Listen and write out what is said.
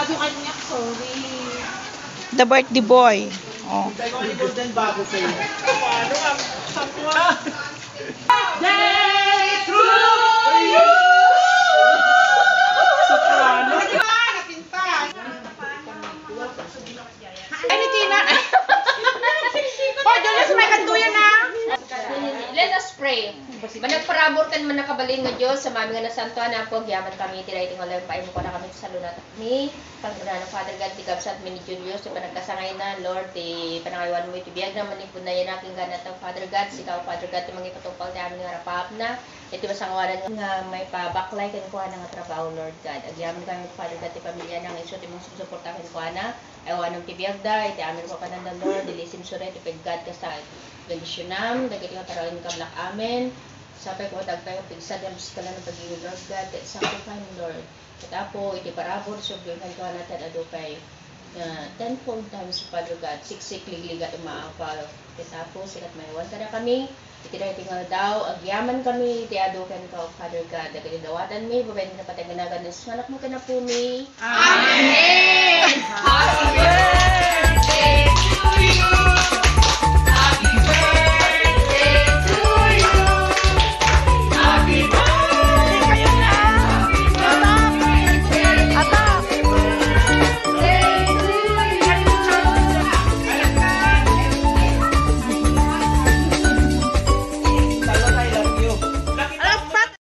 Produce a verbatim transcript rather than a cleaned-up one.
Bago kanya, sorry. The birthday boy. Oh. Bago sa'yo. Paano ang sakwa? Day through you! Soprano. Ay, ni Tina. Oh, Julius, may kanduyan na. Let us pray. Managparabortan man nakabalin nga Diyos sa mami nga nasantuan na po, giyaman kami, tirating wala yung pain mo ko na kami sa lunat ni Panginoon ng Father God, tigabsat mi ni Julius, di panagkasangay na, Lord, di panangaywan mo ito, biyag naman ni Punay na aking ganat ng Father God, sikaw Father God, di mangipatupal di amin nga rapap na, ito masangawalan nga may pa-backlight kan ko na nga trabaho, Lord God. Agyaman kami Father God, di pamilya ng iso, di mong susuportakin ko na, ewan ng tibiyag da, iti amin ko pananda, Lord, dilisim suret, ipag God ka sa bendisyonam, dagit yung tarawin ka malak amin, sapay ko dagpay yung pigsad yung musikala ng pag-iwi Lord God, at sanctify mo Lord. At apo, iti parabor, sobrang nagkawa natin adupay uh, tenfold times Father God, siksik ligliga umaapal. At apo, sikat mayawal ka na kami, iti na itingal daw, agyaman kami, iti adukan ka Father God, dagit dawatan mi, babayin na pataganagan ng anak mo ka na po mi. Amen! Happy birthday to you!